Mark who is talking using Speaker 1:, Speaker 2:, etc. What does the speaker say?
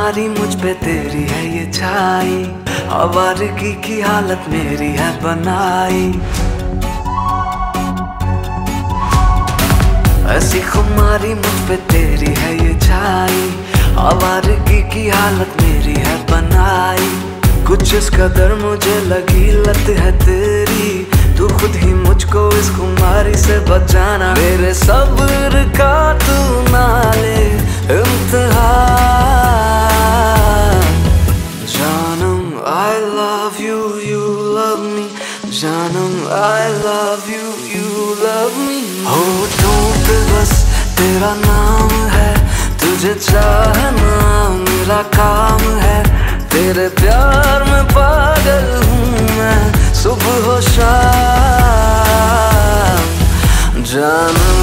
Speaker 1: खुमारी मुझ पे तेरी है ये छाई, आवारगी की हालत मेरी है बनाई। ऐसी खुमारी मुझ पे तेरी है ये छाई, आवारगी की हालत मेरी है बनाई। कुछ इस कदर मुझे लगी लत है तेरी, तू खुद ही मुझको इस खुमारी से बचाना। मेरे सब्र का तू ना ले इम्तिहान। जानम I love you, you love me, जानम I love you, you love me। होठों पे बस तेरा नाम है, तुझे चाहना मेरा काम है। तेरे प्यार में पागल हूँ मैं सुबह हो शाम। जानम